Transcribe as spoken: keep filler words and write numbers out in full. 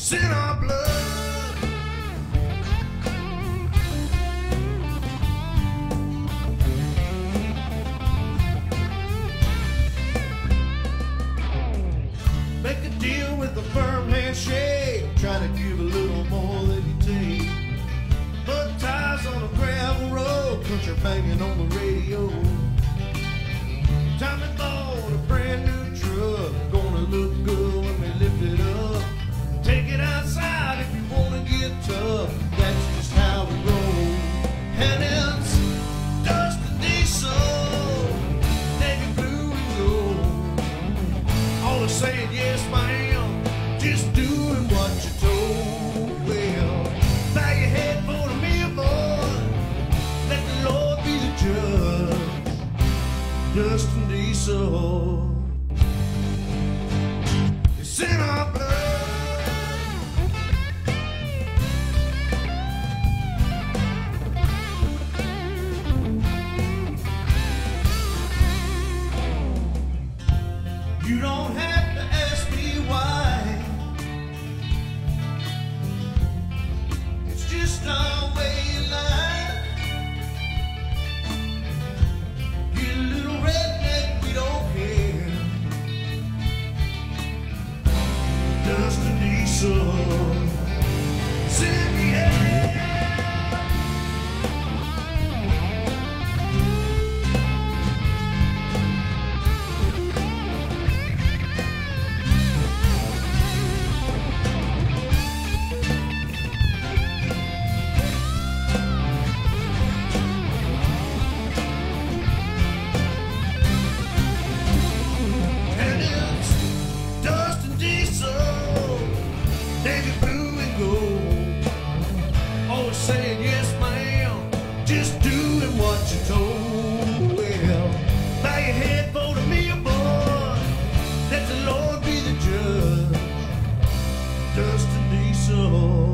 It's in our blood. Make a deal with a firm handshake, try to give a little more than you take. Mud tires on a gravel road, country banging on the radio. Time to bought a brand new truck, gonna look good when we lift it up. Take it outside if you wanna get tough, that's just how we roll. And it's dust and diesel, navy blue and gold. Always saying yes ma'am, just doing what you're told. Well, bow your head for the meal, boy, let the Lord be the judge. Dust and diesel, it's in our blood. You don't have to ask me why, it's just our way of life. You little redneck, we don't care. Dust and diesel, it's in the air. Navy blue and gold, always saying yes ma'am, just doing what you're told. Well, bow your head for the meal, boy, let the Lord be the judge. Dust and diesel.